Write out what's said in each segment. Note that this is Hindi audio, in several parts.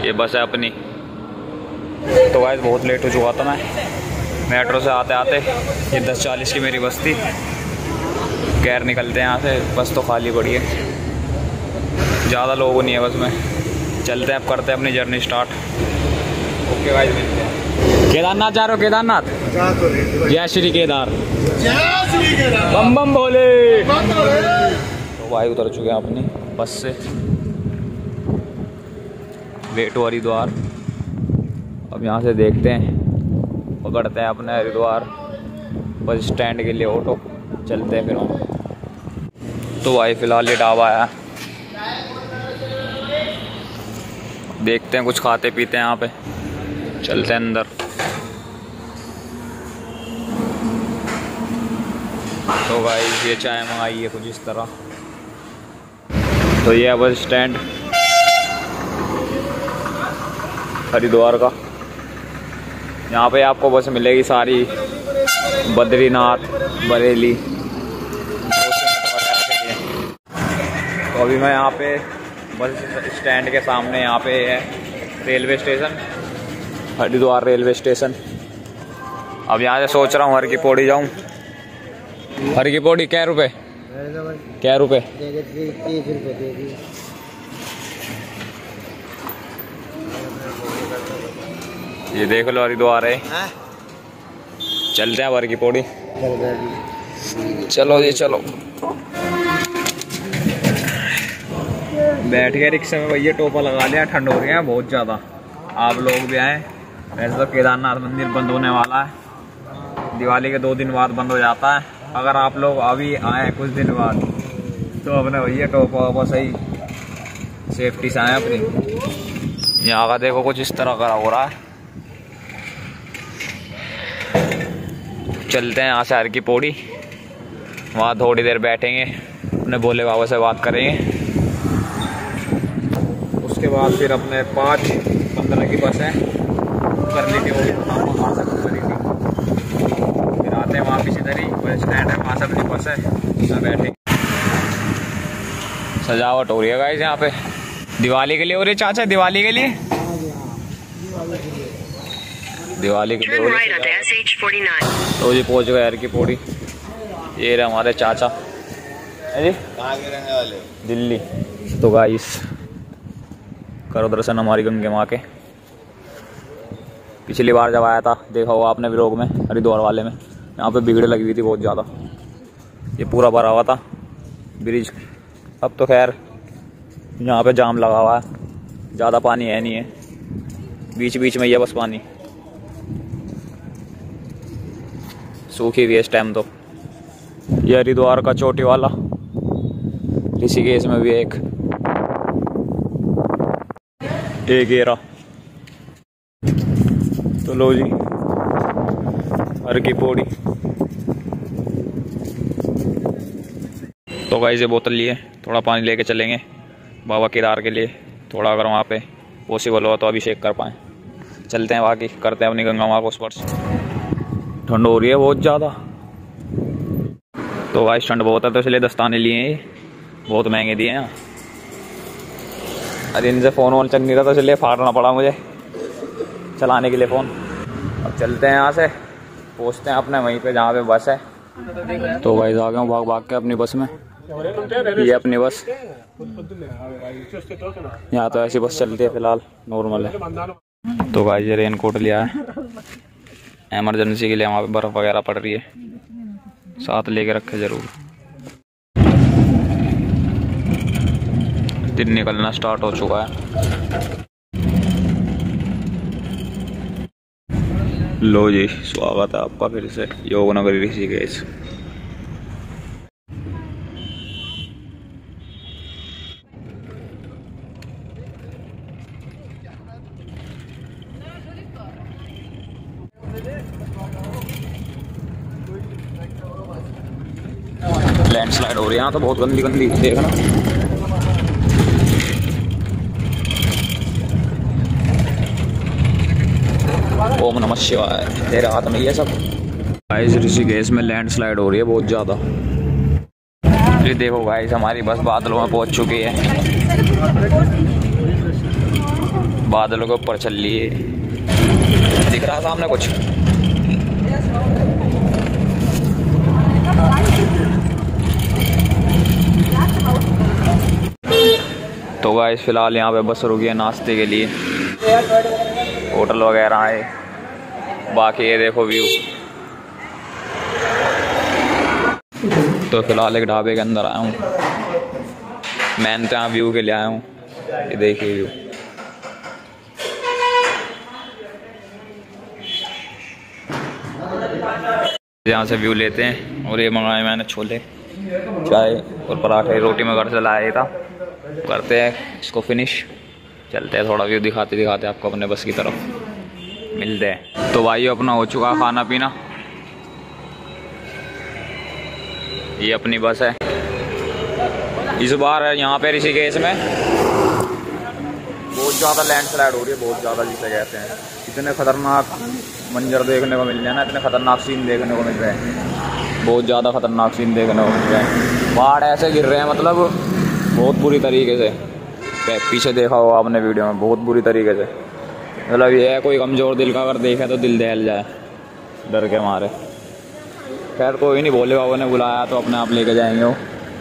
ये बस है अपनी। तो गाइस बहुत लेट हो चुका था मैं मेट्रो से आते आते। ये 10:40 की मेरी बस थी। खैर निकलते हैं यहाँ से, बस तो खाली पड़ी है, ज़्यादा लोग नहीं है बस में। चलते हैं अब, करते हैं अपनी जर्नी स्टार्ट। ओके गाइस मिलते हैं। केदारनाथ जा रहे हो? केदारनाथ जय श्री केदार, बम बम भोले। तो भाई उतर चुके हैं अपनी बस से, वे टू हरिद्वार। अब यहाँ से देखते हैं, पकड़ते हैं अपने हरिद्वार बस स्टैंड के लिए ऑटो, चलते हैं फिर हम। तो भाई फिलहाल ये ढाबा है, देखते हैं कुछ खाते पीते हैं यहाँ पे, चलते हैं अंदर। तो भाई ये चाय मंगाई है कुछ इस तरह। तो ये है बस स्टैंड हरिद्वार का। यहाँ पे आपको बस मिलेगी सारी, बद्रीनाथ, बरेली। तो अभी मैं यहाँ पे बस स्टैंड के सामने, यहाँ पे है railway station, Haridwar railway station. अब यहाँ से सोच रहा हूँ हर की पौड़ी जाऊँ। हर की पौड़ी क्या रुपए? क्या रुपए? 30 रुपये दे दी। ये देख लो हरिद्वार है। चलते हैं हर की पौड़ी। चलो जी चलो। बैठ गए रिक्शे में भैया, टोपा लगा लिया, ठंड हो रही है बहुत ज़्यादा। आप लोग भी आए। वैसे तो केदारनाथ मंदिर बंद होने वाला है, दिवाली के 2 दिन बाद बंद हो जाता है। अगर आप लोग अभी आए कुछ दिन बाद तो अपने भैया टोपा वोपा सही सेफ्टी से आए अपनी। यहाँ का देखो कुछ इस तरह का हो रहा है। चलते हैं यहाँ से हर की पौड़ी, वहाँ थोड़ी देर बैठेंगे, अपने भोले बाबा से बात करेंगे। उसके बाद फिर अपने 5:15 की बस है, कर ली थी वो, वहाँ से करी थी। फिर आते हैं वापस इधर ही बस स्टैंड है, वहाँ से अपनी बस है, उसमें बैठे। सजावट हो रही है गाइस यहाँ पे, दिवाली के लिए हो रही है चाचा, दिवाली के लिए, दिवाली के लिए हो रही है। तो जी पहुँच गए हर की पौड़ी। ये रहे हमारे चाचा। अरे कहाँ के रहने वाले? दिल्ली। तो गाइस करो दर्शन हमारी गंगे माँ के। पिछली बार जब आया था देखा होगा आपने व्लॉग में, हरिद्वार वाले में, यहाँ पे भीड़ लगी हुई थी बहुत ज़्यादा। ये पूरा भरा हुआ था ब्रिज। अब तो खैर यहाँ पे जाम लगा हुआ है, ज़्यादा पानी है नहीं है, बीच बीच में ये बस पानी सूखी हुई है इस टाइम। तो ये हरिद्वार का चोटी वाला, ऋषिकेश में भी एक घेरा। तो लो जी हर की पौड़ी। तो गाइस ये बोतल लिए, थोड़ा पानी लेके चलेंगे बाबा केदार के लिए, थोड़ा अगर वहाँ पे पॉसिबल हो तो अभिषेक कर पाएँ। चलते हैं बाकी, करते हैं अपनी गंगा माँ को स्पर्श। ठंड हो रही है बहुत ज़्यादा। तो गाइस ठंड बहुत है तो इसलिए दस्ताने लिए हैं, बहुत महंगे दिए हैं। अरे इनसे फ़ोन वोन चल नहीं रहा तो इसलिए फाड़ना पड़ा मुझे चलाने के लिए फ़ोन। अब चलते हैं यहाँ से, पहुँचते हैं अपने वहीं पे जहाँ पे बस है। तो गाइस आ गया हूँ भाग भाग के अपनी बस में। ये अपनी बस, यहाँ तो ऐसी बस चलती है फिलहाल, नॉर्मल है। तो गाइस ये रेनकोट लिया है इमरजेंसी के लिए, वहाँ पे बर्फ़ वगैरह पड़ रही है, साथ लेके रखे ज़रूर। दिन निकलना स्टार्ट हो चुका है। लो जी स्वागत है आपका फिर से योगनगरी ऋषिकेश। लैंडस्लाइड हो रही है यहाँ तो बहुत गंदी गंदी, देखना। ओम नमः शिवाय, तेरे हाथ में ये सब। गाइस ऋषिकेश में लैंडस्लाइड हो रही है बहुत ज़्यादा। ये देखो गाइस हमारी बस बादलों में पहुंच चुकी है, बादलों के ऊपर चल लिए। दिख रहा सामने कुछ? तो गाइस फिलहाल यहाँ पे बस रुकी है नाश्ते के लिए, होटल वगैरह है। बाकी ये देखो व्यू। तो फिलहाल एक ढाबे के अंदर आया हूँ, मैं तो यहाँ व्यू के लिए आया हूँ। ये देखिए व्यू। यहाँ से व्यू लेते हैं। और ये मंगाए मैंने छोले, चाय और पराठे, रोटी में घर से लाया था। करते हैं इसको फिनिश, चलते हैं थोड़ा व्यू दिखाते दिखाते आपको अपने बस की तरफ मिलते हैं। तो भाई अपना हो चुका खाना पीना। ये अपनी बस है। इस बार यहाँ पे ऋषिकेश में बहुत ज़्यादा लैंडस्लाइड हो रही है, बहुत ज़्यादा जिसे कहते हैं। इतने खतरनाक मंजर देखने को मिल रहे हैं ना, इतने खतरनाक सीन देखने को मिल रहे हैं, बहुत ज़्यादा खतरनाक सीन देखने को मिल रहे हैं। पहाड़ ऐसे गिर रहे हैं मतलब बहुत बुरी तरीके से। पीछे देखा होगा आपने वीडियो में, बहुत बुरी तरीके से। मतलब ये है कोई कमज़ोर दिल का अगर देखे तो दिल दहल जाए डर के मारे। खैर कोई नहीं, भोले बाबा ने बुलाया तो अपने आप लेके जाएंगे वो।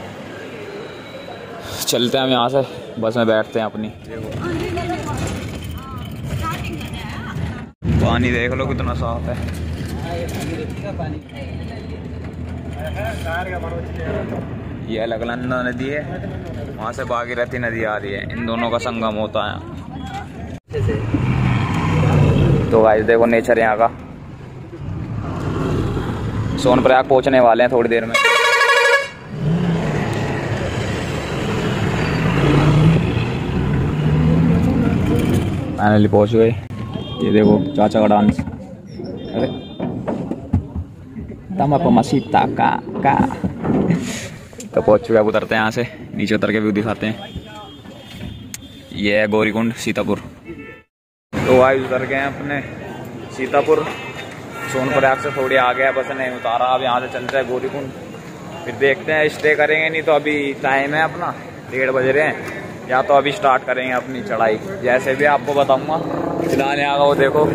चलते हैं हम यहाँ से, बस में बैठते हैं अपनी। पानी देख लो कितना साफ है। ये अलकनंदा नदी है, वहाँ से भागीरथी नदी आ रही है, इन दोनों का संगम होता है। तो गाइस देखो नेचर यहाँ का। सोनप्रयाग पहुँचने वाले हैं थोड़ी देर में। फाइनली पहुँच गए। ये देखो चाचा का डांस। अरे तमापमासीता का तो पहुँच चुका है। उतरते हैं यहाँ से, नीचे उतर के व्यू दिखाते हैं। ये है गौरीकुंड सीतापुर। तो भाई उतर गए हैं अपने सीतापुर। सोनप्रयाग से थोड़ी आगे है, बस नहीं उतारा। अब यहाँ से चलते हैं गौरीकुंड, फिर देखते हैं स्टे करेंगे। नहीं तो अभी टाइम है अपना 1:30 बज रहे हैं, या तो अभी स्टार्ट करेंगे अपनी चढ़ाई। जैसे भी आपको बताऊंगा। फिलहाल यहाँ का वो देखो,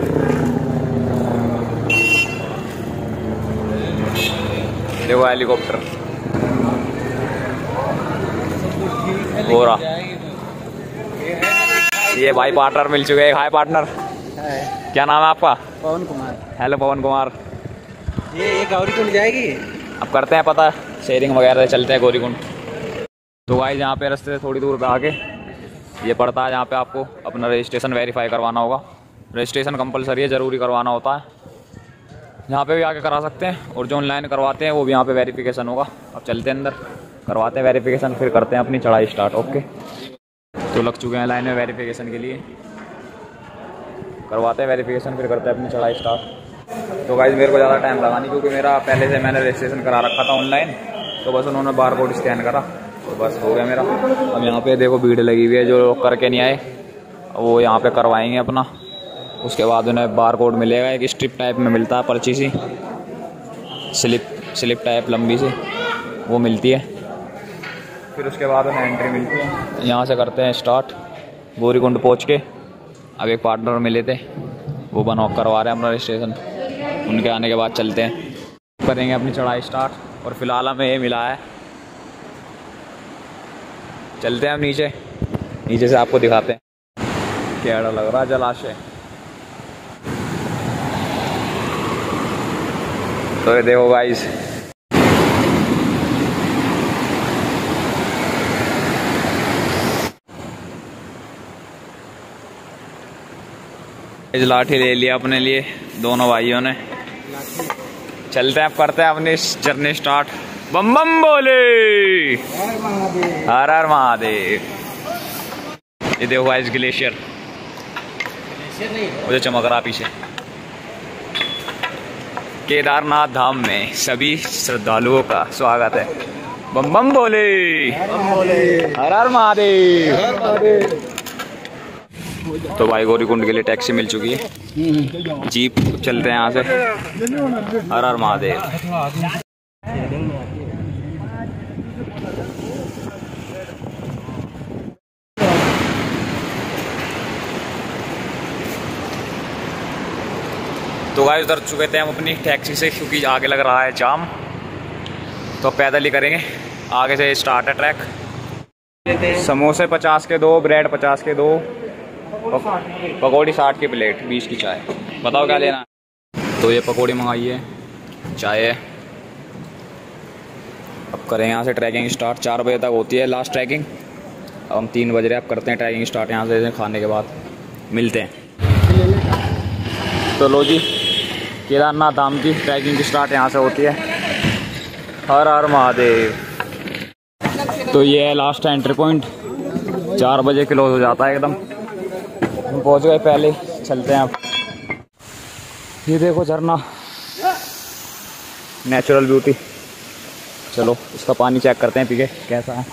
देखो हेलीकॉप्टर हो रहा। ये भाई पार्टनर मिल चुके हैं। हाय पार्टनर, क्या नाम है आपका? पवन कुमार। हेलो पवन कुमार। ये गौरीकुंड जाएगी। अब करते हैं पता शेयरिंग वगैरह, चलते हैं गौरीकुंड। तो भाई यहाँ पे रास्ते से थोड़ी दूर पे आके ये पड़ता है, जहाँ पे आपको अपना रजिस्ट्रेशन वेरीफाई करवाना होगा। रजिस्ट्रेशन कंपलसरी है, ज़रूरी करवाना होता है। यहाँ पे भी आके करा सकते हैं, और जो ऑनलाइन करवाते हैं वो भी यहाँ पे वेरिफिकेशन होगा। अब चलते हैं अंदर, करवाते हैं वेरिफिकेशन, फिर करते हैं अपनी चढ़ाई स्टार्ट। ओके, तो लग चुके हैं लाइन में वेरिफिकेशन के लिए। करवाते हैं वेरिफिकेशन, फिर करते हैं अपनी चढ़ाई स्टार्ट। तो गाइस मेरे को ज़्यादा टाइम लगा नहीं, क्योंकि मेरा पहले से मैंने रजिस्ट्रेशन करा रखा था ऑनलाइन। तो बस उन्होंने बार कोड स्कैन करा तो बस हो गया मेरा। अब यहाँ पे देखो भीड़ लगी हुई है, जो करके नहीं आए वो यहाँ पे करवाएंगे अपना। उसके बाद उन्हें बार कोड मिलेगा, एक स्ट्रिप टाइप में मिलता है, पर्ची सी स्लिप टाइप लंबी सी वो मिलती है। फिर उसके बाद उन्हें एंट्री मिलती है। यहाँ से करते हैं स्टार्ट। गौरीकुंड पहुँच के अब एक पार्टनर मिले थे, वो बना करवा रहे हैं अपना रजिस्ट्रेशन। उनके आने के बाद चलते हैं, करेंगे अपनी चढ़ाई स्टार्ट। और फिलहाल हमें ये मिला है, चलते हैं हम नीचे। नीचे से आपको दिखाते हैं क्या लग रहा है जलाशय। तो ये देखो गाइस, इस लाठी ले लिया अपने लिए दोनों भाइयों ने। चलते हैं, अब करते हैं अपनी जर्नी स्टार्ट। बम बम बोले, हर हर महादेव। ये देखो गाइस ग्लेशियर, मुझे चमक रहा पीछे। केदारनाथ धाम में सभी श्रद्धालुओं का स्वागत है। बम बम बोले, हर हर महादेव। तो भाई गौरीकुंड के लिए टैक्सी मिल चुकी है, जीप। चलते हैं यहाँ से, हर हर महादेव। तो गाइस उतर चुके थे हम अपनी टैक्सी से, क्योंकि आगे लग रहा है जाम, तो पैदल ही करेंगे। आगे से स्टार्ट है ट्रैक। समोसे 50 के 2, ब्रेड 50 के 2, पकौड़ी 60 की प्लेट, 20 की चाय। बताओ क्या लेना। तो ये पकौड़ी मंगाई है, चाय है। अब करें यहाँ से ट्रैकिंग स्टार्ट। 4 बजे तक होती है लास्ट ट्रैकिंग। अब हम 3 बज रहे हैं। अब करते हैं ट्रैकिंग स्टार्ट यहाँ से, खाने के बाद मिलते हैं। तो लो जी, केदारनाथ धाम की ट्रैकिंग की स्टार्ट यहाँ से होती है। हर हर महादेव। तो ये है लास्ट एंट्री पॉइंट। 4 बजे क्लोज हो जाता है एकदम। हम पहुँच गए पहले, चलते हैं अब। ये देखो झरना, नेचुरल ब्यूटी। चलो इसका पानी चेक करते हैं पी के कैसा है।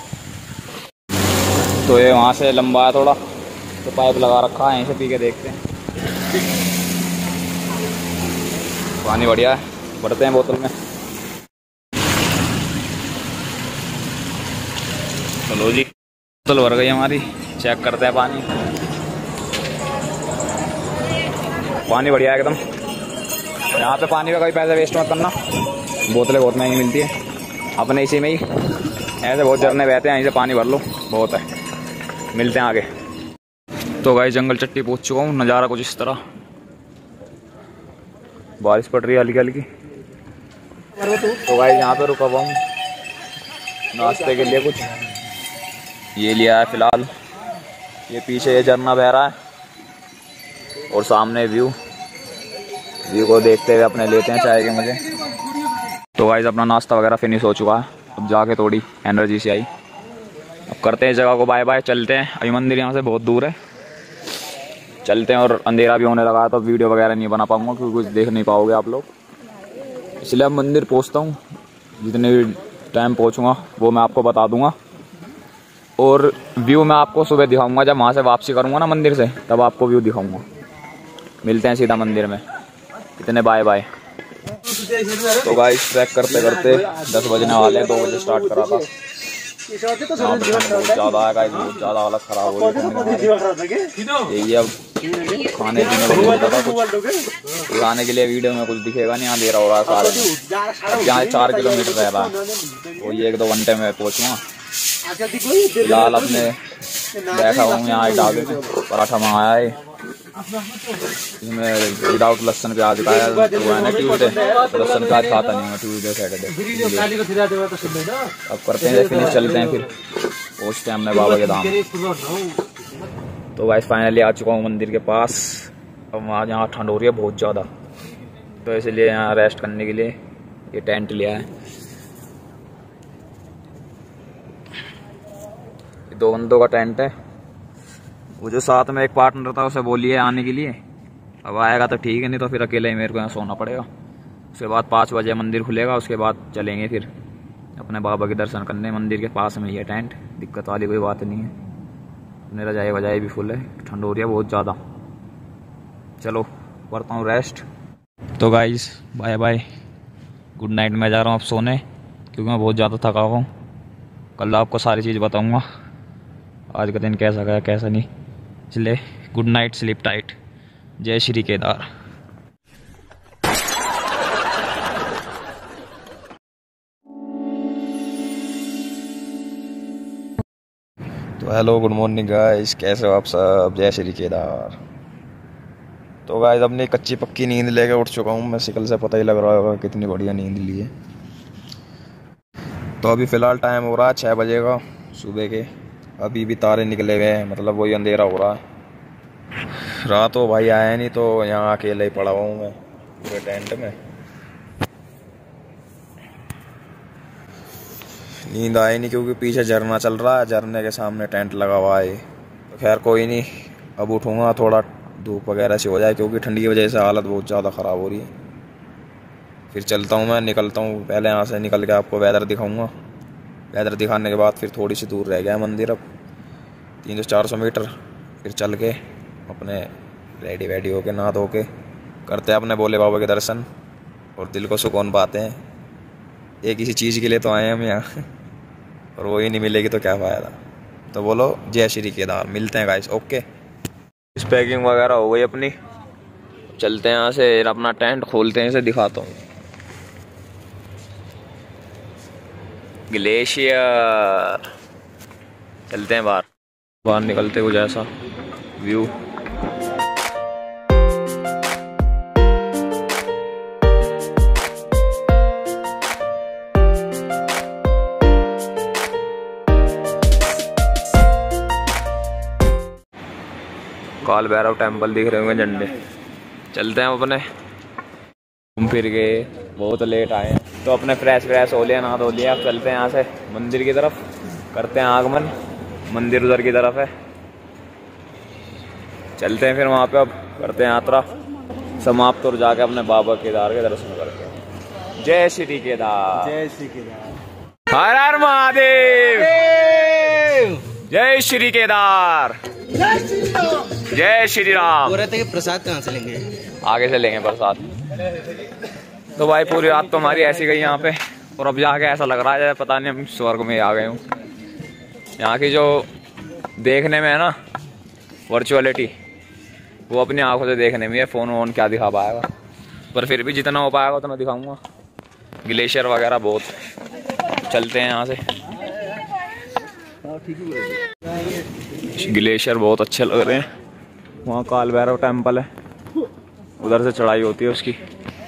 तो ये वहाँ से लंबा है थोड़ा, तो पाइप लगा रखा है, यहीं से पी के देखते हैं। पानी बढ़िया है, भरते हैं बोतल में। चलो जी, बोतल भर गई हमारी, चेक करते हैं पानी। पानी बढ़िया है एकदम। यहाँ पे पानी का कोई पैसा वेस्ट मत करना, बोतलें बहुत महंगी मिलती है। अपने इसी में ही ऐसे बहुत झरने बहते हैं, यहीं से पानी भर लो, बहुत है। मिलते हैं आगे। तो गाइस जंगल चट्टी पहुँच चुका हूँ। नज़ारा कुछ इस तरह, बारिश पड़ रही है हल्की हल्की। तो गाइस यहाँ पे रुका हुआ हूँ नाश्ते के लिए। कुछ ये लिया है फिलहाल। ये पीछे ये झरना बह रहा है और सामने व्यू को देखते हुए अपने लेते हैं चाय के मजे। तो गाइस अपना नाश्ता वगैरह फिनिश हो चुका है। अब जाके थोड़ी एनर्जी से आई। अब करते हैं जगह को बाय बाय, चलते हैं। अभी मंदिर यहाँ से बहुत दूर है, चलते हैं। और अंधेरा भी होने लगा है, तो वीडियो वगैरह नहीं बना पाऊंगा क्योंकि कुछ देख नहीं पाओगे आप लोग। इसलिए अब मंदिर पहुँचता हूँ। जितने भी टाइम पहुँचूँगा वो मैं आपको बता दूँगा। और व्यू मैं आपको सुबह दिखाऊंगा, जब वहाँ से वापसी करूँगा ना मंदिर से, तब आपको व्यू दिखाऊंगा। मिलते हैं सीधा मंदिर में। इतने बाय बाय। तो गाइस ट्रैक करते करते 10 बजने वाले हैं। 2 बजे स्टार्ट करा था। बहुत ज़्यादा है गाइस, बहुत ज़्यादा हालत ख़राब हो रही है। यही अब खाने पीने को मिलता था कुछ दिखाने के लिए। वीडियो में कुछ दिखेगा नहीं, अंधेरा हो रहा है सारे। यहाँ 4 किलोमीटर रह रहा है, वो ये 1-2 घंटे में पहुँचूँगा। फिलहाल अपने बैठा हूँ यहाँ ढाबे में। पराठा मंगाया है, इसमें विदाउट लहसुन प्याज का है। वो है ना ट्यूसडे, लहसुन प्याज खाता नहीं मैं ट्यूसडे सैटरडे। अब करते हैं फिनिश, चलते हैं फिर पहुँचते हैं हमने बाबा के धाम। तो गाइस फाइनली आ चुका हूँ मंदिर के पास। अब वहाँ यहाँ ठंड हो रही है बहुत ज़्यादा, तो इसलिए यहाँ रेस्ट करने के लिए ये टेंट लिया है। 2 बंदों का टेंट है। वो जो साथ में एक पार्टनर था उसे बोलिए आने के लिए। अब आएगा तो ठीक है, नहीं तो फिर अकेले ही मेरे को यहाँ सोना पड़ेगा। उसके बाद 5 बजे मंदिर खुलेगा, उसके बाद चलेंगे फिर अपने बाबा के दर्शन करने। मंदिर के पास में ही है टेंट, दिक्कत वाली कोई बात नहीं है। मेरा रजाई वजाई भी फुल है, ठंड हो रही है बहुत ज़्यादा। चलो करता हूँ रेस्ट। तो guys bye bye, good night. मैं जा रहा हूँ अब सोने, क्योंकि मैं बहुत ज़्यादा थका हुआ हूँ। कल आपको सारी चीज़ बताऊँगा आज का दिन कैसा गया कैसा नहीं। इसलिए गुड नाइट, स्लीप टाइट। जय श्री केदार। तो हेलो गुड मॉर्निंग गाइस, कैसे हो आप सब। जय श्री केदार। तो गाइस अपनी कच्ची पक्की नींद लेके उठ चुका हूँ मैं। शिकल से पता ही लग रहा होगा कितनी बढ़िया नींद ली है। तो अभी फ़िलहाल टाइम हो रहा है 6 बजे का सुबह के। अभी भी तारे निकले हुए हैं, मतलब वही अंधेरा हो रहा है। रात हो भाई आया नहीं, तो यहाँ अकेले ही पड़ा हुआ हूँ मैं पूरे टेंट में। नींद आई नहीं क्योंकि पीछे झरना चल रहा है, झरने के सामने टेंट लगा हुआ है। तो खैर कोई नहीं, अब उठूँगा थोड़ा धूप वगैरह से हो जाए, क्योंकि ठंडी की वजह से हालत बहुत ज़्यादा ख़राब हो रही है। फिर चलता हूँ मैं, निकलता हूँ। पहले यहाँ से निकल के आपको वेदर दिखाऊँगा। वेदर दिखाने के बाद फिर थोड़ी सी दूर रह गया मंदिर, अब 300-400 मीटर। फिर चल के अपने रेडी वेडी होके नहा धो के करते हैं अपने भोले बाबा के दर्शन और दिल को सुकून पाते हैं। एक इसी चीज़ के लिए तो आए हैं हम यहाँ, और वही नहीं मिलेगी तो क्या फ़ायदा। तो बोलो जय श्री केदार। मिलते हैं गाइस, ओके। इस पैकिंग वगैरह हो गई अपनी, अब चलते हैं यहाँ से, अपना टेंट खोलते हैं, इसे दिखाता हूँ। ग्लेशियर, चलते हैं बाहर निकलते हुए, जैसा व्यू। काल भैरव टेम्पल दिख रहे होंगे झंडे। चलते हैं अपने, घूम फिर गए, बहुत लेट आए हैं तो अपने फ्रेश हो लिया, नहा धो लिया। अब चलते हैं यहाँ से मंदिर की तरफ, करते हैं आगमन। मंदिर उधर की तरफ है, चलते हैं फिर वहाँ पे। अब करते हैं यात्रा समाप्त और जाके अपने बाबा केदार के दर्शन करते हैं। जय श्री केदार, जय श्री केदार, हर हर महादेव, जय श्री केदार, जय श्री राम। बोल रहे थे कि प्रसाद कहाँ से लेंगे? आगे से लेंगे प्रसाद। तो भाई पूरी रात तो हमारी ऐसी गई यहाँ पे, और अब जाके ऐसा लग रहा है पता नहीं हम स्वर्ग में आ गए हूँ। यहाँ की जो देखने में है ना वर्चुअलिटी, वो अपनी आंखों से देखने में है, फ़ोन वोन क्या दिखा पाएगा, पर फिर भी जितना हो पाएगा उतना दिखाऊंगा। ग्लेशियर वगैरह बहुत, चलते हैं यहाँ से। ग्लेशियर बहुत अच्छे लग रहे हैं। वहाँ काल भैरव टेम्पल है, उधर से चढ़ाई होती है उसकी।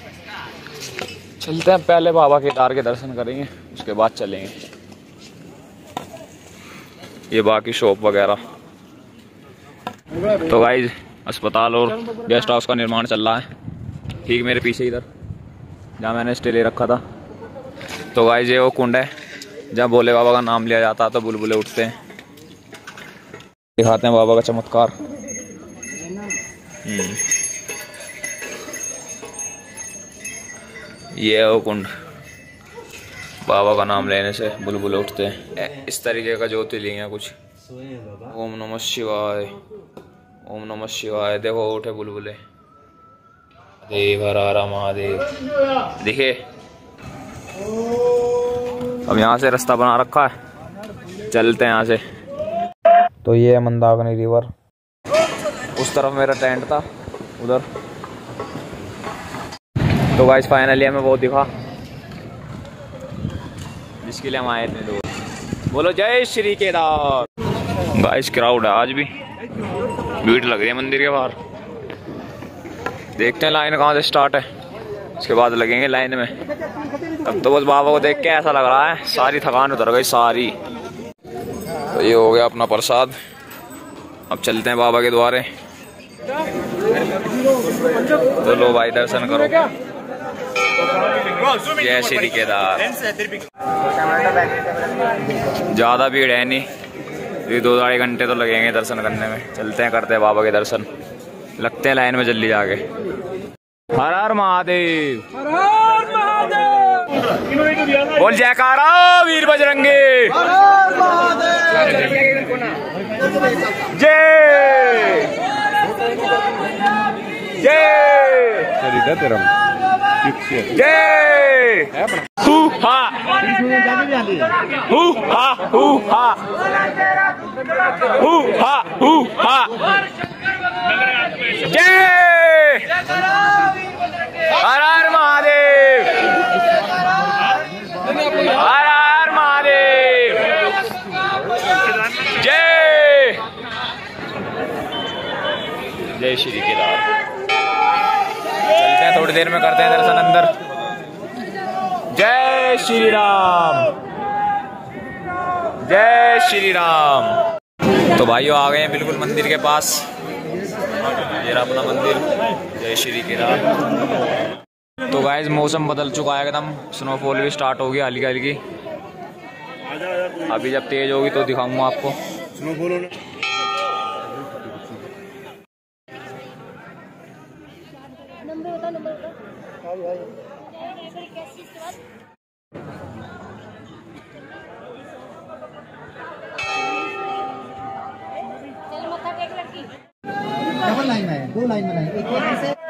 चलते हैं, पहले बाबा केदार के दर्शन करेंगे, उसके बाद चलेंगे। ये बाकी शॉप वगैरह। तो गाइस अस्पताल और गेस्ट हाउस का निर्माण चल रहा है ठीक मेरे पीछे इधर, जहाँ मैंने स्टे ले रखा था। तो गाइस ये वो कुंड है जहाँ भोले बाबा का नाम लिया जाता है तो बुलबुले उठते हैं। दिखाते हैं बाबा का चमत्कार। ये है वो कुंड, बाबा का नाम लेने से बुलबुले उठते हैं। इस तरीके का ज्योतिर्लिंग है कुछ। ओम नमः शिवाय, ओम नमः शिवाय। देखो उठे बुलबुले। देव हर हर महादेव। देखिए अब यहाँ से रास्ता बना रखा है, चलते हैं यहाँ से। तो ये है मंदाकिनी रिवर, उस तरफ मेरा टेंट था उधर। तो गाइस फाइनली हमें वो दिखा जिसके लिए हम आए थे। दूर बोलो जय श्री केदार। गाइस क्राउड है आज भी, भीड़ लग रही है मंदिर के बाहर। देखते हैं लाइन कहाँ से स्टार्ट है, उसके बाद लगेंगे लाइन में। अब तो बस बाबा को देख के ऐसा लग रहा है सारी थकान उतर गई सारी। तो ये हो गया अपना प्रसाद। अब चलते हैं बाबा के द्वारे। तो लो भाई दर्शन करो। जय श्री केदार। ज़्यादा भीड़ है नहीं, ये 2-2.5 घंटे तो लगेंगे दर्शन करने में। चलते हैं करते हैं बाबा के दर्शन, लगते हैं लाइन में जल्दी जाके। हर हर महादेव, हर हर महादेव। बोल जयकारा वीर बजरंगी। जय जय जय। हू हा हू हा हू हा हू हा हू हा। जय हर हर महादेव, हर हर महादेव। जय जय श्री केदार। चलते हैं थोड़ी देर में, करते हैं दर्शन अंदर। जय श्री राम, जय श्री राम। तो भाइयों आ गए हैं बिल्कुल मंदिर के पास, ये रहा अपना मंदिर। जय श्री केदार। तो गाइस मौसम बदल चुका है एकदम, स्नोफॉल भी स्टार्ट हो गई हल्की हल्की। अभी जब तेज होगी तो दिखाऊंगा आपको। स्नोफॉल डबल लाइन में है, 2 लाइन में नहीं, एक से।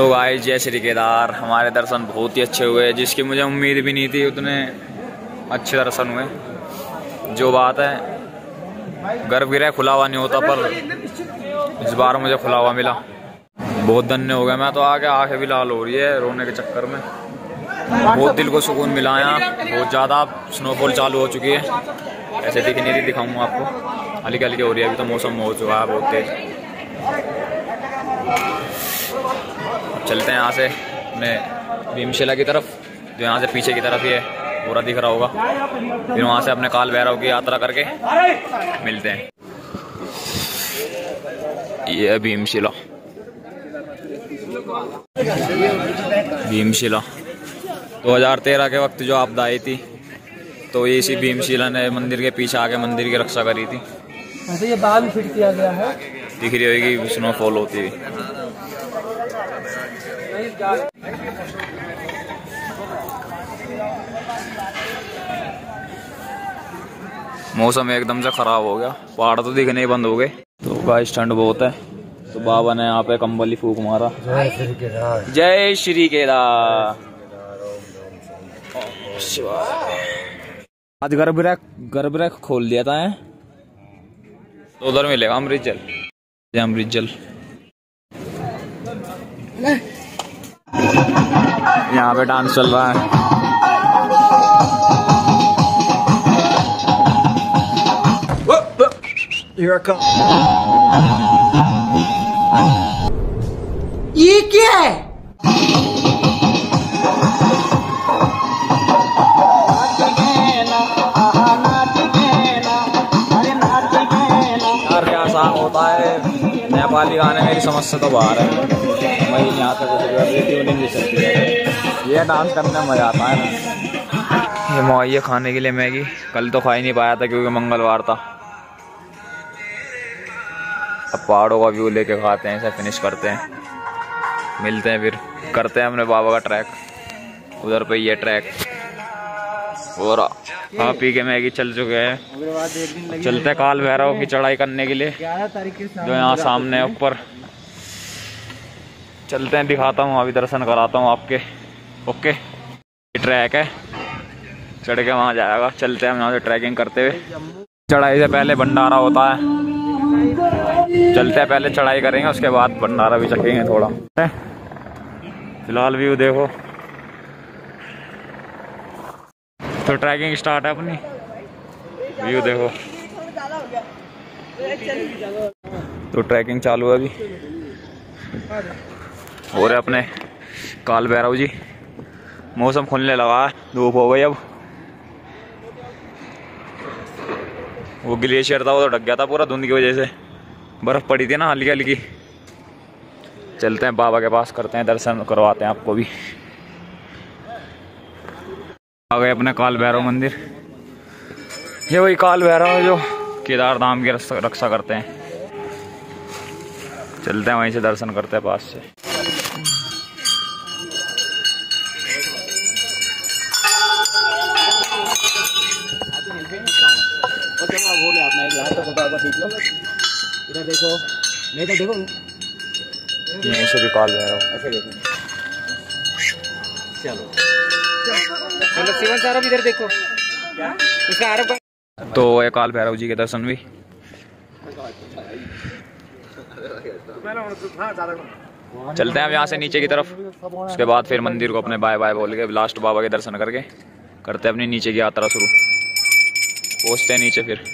तो गाइस जय श्री केदार, हमारे दर्शन बहुत ही अच्छे हुए, जिसकी मुझे उम्मीद भी नहीं थी उतने अच्छे दर्शन हुए। जो बात है गर्भगृह खुला हुआ नहीं होता, पर इस बार मुझे खुला हुआ मिला, बहुत धन्य हो गया। मैं तो आगे आंखें भी लाल हो रही है रोने के चक्कर में। बहुत दिल को सुकून मिला यहाँ, बहुत ज़्यादा स्नोफॉल चालू हो चुकी है। ऐसे दिख नहीं रही, दिखाऊंगा आपको, हल्की हल्की हो रही है। अभी तो मौसम हो चुका है बहुत तेज। चलते हैं यहाँ से अपने भीमशिला की तरफ, जो यहाँ से पीछे की तरफ ही है, पूरा दिख रहा होगा। फिर वहाँ से अपने काल भैरव की यात्रा करके मिलते हैं। ये है भीमशिला। भीमशिला 2013 के वक्त जो आपदा आई थी, तो ये इसी भीमशिला ने मंदिर के पीछे आके मंदिर की रक्षा करी थी। वैसे ये बाल भी फिट किया गया है, दिख रही होगी स्नोफॉल होती हुई। मौसम एकदम से खराब हो गया, पहाड़ तो दिखने ही बंद हो गए। तो गाइस ठंड बहुत है, तो बाबा ने यहाँ पे कंबल ही फूंक मारा। जय श्री केदार। आज गर्भगृह खोल दिया था, तो उधर मिलेगा अमृत जल। अमृत जल यहाँ पे डांस चल रहा है। ये क्या है? क्या आसान होता है, नेपाली गाने मेरी समझ से तो बाहर है। वही यहाँ से कुछ ट्यूनिंग भी सकती है, ये डांस करने में मजा आता है ना। ये मुहैया खाने के लिए मैगी कल तो खा ही नहीं पाया था क्योंकि मंगलवार था। अब पहाड़ों का व्यू लेके खाते हैं, इसे फिनिश करते हैं, मिलते हैं, फिर करते हैं अपने बाबा का ट्रैक। उधर पे ये ट्रैक और खा पी के मैगी चल चुके हैं। चलते काल भैरव की चढ़ाई करने के लिए, जो यहाँ सामने ऊपर। चलते हैं, दिखाता हूँ, अभी दर्शन कराता हूँ आपके। ओके, ये ट्रैक है, चढ़ के वहाँ जाएगा। चलते हैं हम यहाँ से ट्रैकिंग करते हुए। चढ़ाई से पहले भंडारा होता है, चलते हैं, पहले चढ़ाई करेंगे, उसके बाद भंडारा भी चखेंगे थोड़ा। फिलहाल व्यू देखो। तो ट्रैकिंग स्टार्ट है अपनी, व्यू देखो। तो ट्रैकिंग चालू है अभी, और अपने काल भैरव जी। मौसम खुलने लगा है, धूप हो गई अब। वो ग्लेशियर था, वो तो ढक गया था पूरा धुंध की वजह से, बर्फ पड़ी थी ना हल्की हल्की। चलते हैं बाबा के पास, करते हैं दर्शन, करवाते हैं आपको भी। आ गए अपने काल भैरव मंदिर। ये वही काल भैरव जो केदार धाम की रक्षा करते हैं। चलते हैं वहीं से दर्शन करते हैं पास से। इधर देखो, नहीं तो देखो, यहीं से भी काल भैरव। ऐसे देखो। चलो शिवन साहब इधर देखो, क्या इसका आरोप। तो ये काल भैरव जी के दर्शन भी। चलते हैं अब यहाँ से नीचे की तरफ, उसके बाद फिर मंदिर को अपने बाय बाय बोल के लास्ट बाबा के दर्शन करके करते हैं अपनी नीचे की यात्रा शुरू। पहुँचते हैं नीचे फिर।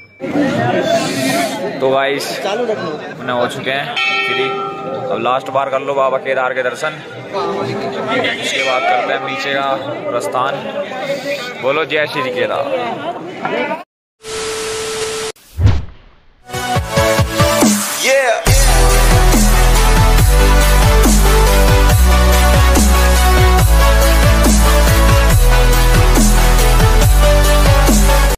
तो गाइस अपने हो चुके हैं फ्री, अब लास्ट बार कर लो बाबा केदार के दर्शन, उसके बाद करते हैं नीचे का प्रस्थान। बोलो जय श्री केदार।